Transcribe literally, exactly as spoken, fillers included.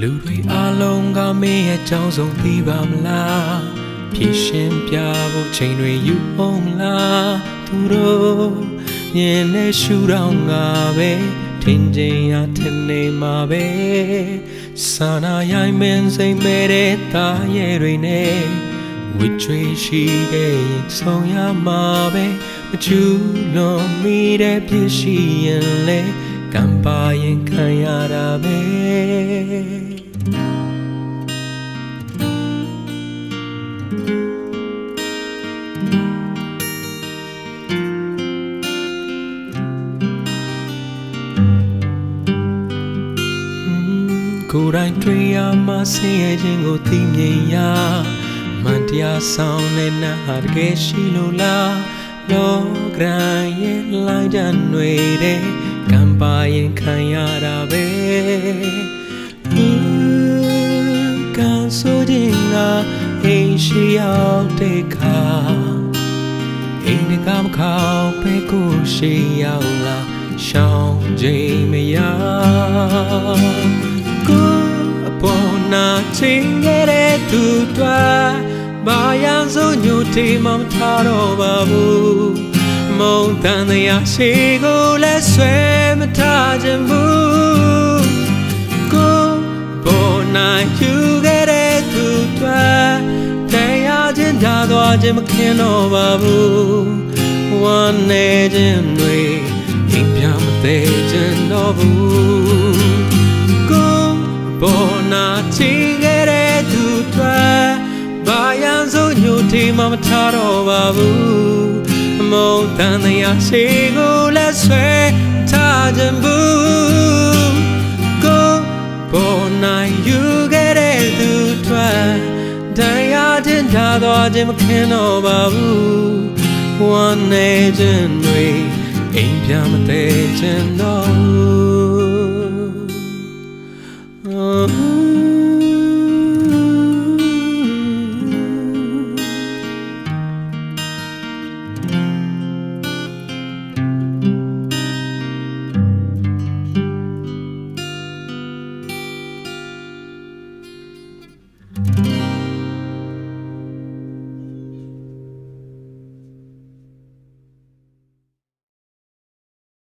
တွေအလုံးကမင်းရဲ့ကြောင်းဆုံးသိပါမလားဖြည့်ရှင်ပြဖို့ချိန်တွေယူအောင်မလားသူတို့မြင်နေရှူတော့ငါပဲထင်ချင်ရထင်နေမှာပဲစာနာရိုင်းမင်းစိတ်မဲ့တဲ့သားရဲ့တွေနဲ့ဝိချွေရှိခဲ့ရင်ဆုံးရမှာပဲမချူလွန်မိတဲ့ပြည့်ရှိရင်လေကံပါရင်ခံရတာပဲကိုယ်တိုင်တွေ့ရမှဆင်းရဲခြင်းကိုသိမြင်ရမှန်တရားဆောင်တဲ့နာတကယ်ရှိလို့လားလောကရန်ရဲ့လိုက်တဲ့ຫນွေတဲ့ကံပါရင်ခံရတာပဲကံဆိုခြင်းကအိမ်ရှိရောက်တဲ့ခါအိမ်ကမခေါပဲကိုရှိရောက်လာရှောင်းခြင်းမရပေါ်နာချင်းရဲ့သူတို့ဘာရန်စိုးညိုတေးမမထားတော့ပါဘူးမုံတန်တရားရှိကိုလည်းဆွဲမထားခြင်းဘူးကိုပေါ်နာယူခဲ့တဲ့သူတို့တရားချင်းဓာသွားခြင်းမခင်တော့ပါဘူးဝမ်းနေခြင်းတွေအိမ်ပြမသေးခြင်းတော့ဘူးပေါ်နာချီခဲ့တဲ့သူတို့ဘာရန်စိုးညိုတေးမမထားတော့ပါဘူးအမုံတန်တရားရှိကိုလည်းဆွဲထားခြင်းဘူးကိုပေါ်နာယူခဲ့တဲ့သူတို့တရားချင်းဓာသွားခြင်းမခင်တော့ပါဘူးဝမ်းနေခြင်းတွေအိမ်ပြမသေးခြင်းတော့